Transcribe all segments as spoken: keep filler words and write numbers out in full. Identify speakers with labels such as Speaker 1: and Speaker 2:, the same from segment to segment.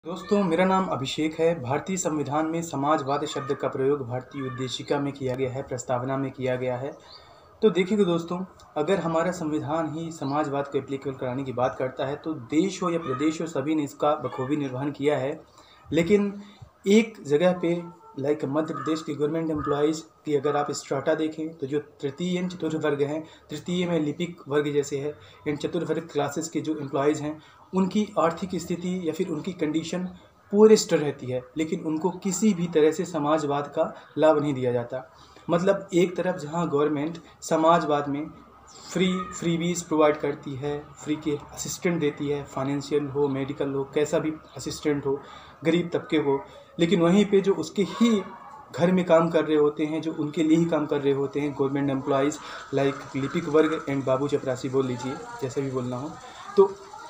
Speaker 1: दोस्तों, मेरा नाम अभिषेक है। भारतीय संविधान में समाजवाद शब्द का प्रयोग भारतीय उद्देशिका में किया गया है, प्रस्तावना में किया गया है। तो देखिए दोस्तों, अगर हमारा संविधान ही समाजवाद को एप्लीकेबल कराने की बात करता है तो देश हो या प्रदेश हो, सभी ने इसका बखूबी निर्वहन किया है। लेकिन एक जगह पे लाइक मध्य प्रदेश के गवर्नमेंट एम्प्लॉयज़ की अगर आप स्ट्राटा देखें तो जो तृतीय एंड चतुर्थ वर्ग हैं, तृतीय में लिपिक वर्ग जैसे है एंड चतुर्थ वर्ग क्लासेस के जो एम्प्लॉयज़ हैं, उनकी आर्थिक स्थिति या फिर उनकी कंडीशन पुअरेस्ट रहती है, लेकिन उनको किसी भी तरह से समाजवाद का लाभ नहीं दिया जाता। मतलब एक तरफ जहां गवर्नमेंट समाजवाद में फ्री फ्रीबीज प्रोवाइड करती है, फ्री के असिस्टेंट देती है, फाइनेंशियल हो, मेडिकल हो, कैसा भी असिस्टेंट हो, गरीब तबके हो, लेकिन वहीं पे जो उसके ही घर में काम कर रहे होते हैं, जो उनके लिए ही काम कर रहे होते हैं, गवर्नमेंट एम्प्लॉयज़ लाइक लिपिक वर्ग एंड बाबू चपरासी बोल लीजिए, जैसे भी बोलना हो, तो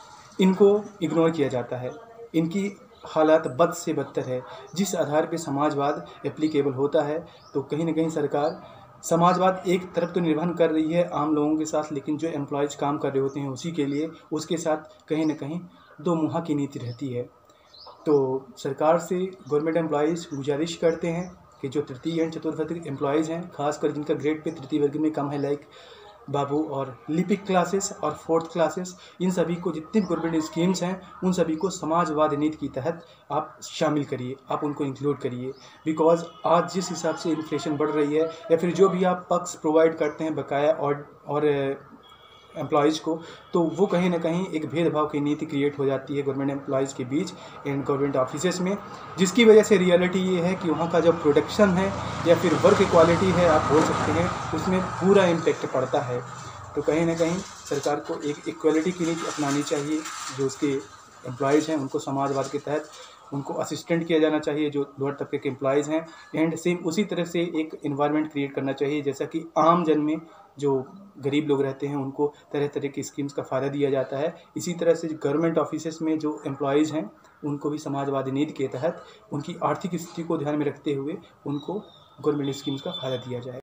Speaker 1: इनको इग्नोर किया जाता है। इनकी हालात बद से बदतर है। जिस आधार पे समाजवाद एप्लीकेबल होता है तो कहीं ना कहीं सरकार समाजवाद एक तरफ तो निर्वहन कर रही है आम लोगों के साथ, लेकिन जो एम्प्लॉयज़ काम कर रहे होते हैं उसी के लिए उसके साथ कहीं ना कहीं दो मुहा की नीति रहती है। तो सरकार से गवर्नमेंट एम्प्लॉयज़ गुजारिश करते हैं कि जो तृतीय एंड चतुर्थ वर्ग एम्प्लॉयज़ हैं, खासकर जिनका ग्रेड पे तृतीय वर्ग में कम है, लाइक बाबू और लिपिक क्लासेस और फोर्थ क्लासेस, इन सभी को जितनी भी गवर्नमेंट स्कीम्स हैं उन सभी को समाजवाद नीति के तहत आप शामिल करिए, आप उनको इंक्लूड करिए। बिकॉज आज जिस हिसाब से इन्फ्लेशन बढ़ रही है या फिर जो भी आप पक्ष प्रोवाइड करते हैं बकाया और और एम्प्लॉयज़ को, तो वो कहीं ना कहीं एक भेदभाव की नीति क्रिएट हो जाती है गवर्नमेंट एम्प्लॉयज़ के बीच एंड गवर्नमेंट ऑफिसेस में, जिसकी वजह से रियलिटी ये है कि वहाँ का जो प्रोडक्शन है या फिर वर्क क्वालिटी है आप बोल सकते हैं, उसमें पूरा इम्पेक्ट पड़ता है। तो कहीं ना कहीं सरकार को एक इक्वलिटी की नीति अपनानी चाहिए। जो उसके एम्प्लॉयज़ हैं उनको समाजवाद के तहत उनको असिस्टेंट किया जाना चाहिए जो लोअर तबके के एम्प्लॉयज़ हैं, एंड सेम उसी तरह से एक इन्वायरमेंट क्रिएट करना चाहिए जैसा कि आम जन में जो गरीब लोग रहते हैं उनको तरह तरह की स्कीम्स का फ़ायदा दिया जाता है। इसी तरह से गवर्नमेंट ऑफिसेस में जो एम्प्लॉयज़ हैं उनको भी समाजवादी नीति के तहत उनकी आर्थिक स्थिति को ध्यान में रखते हुए उनको गवर्नमेंट स्कीम्स का फ़ायदा दिया जाए।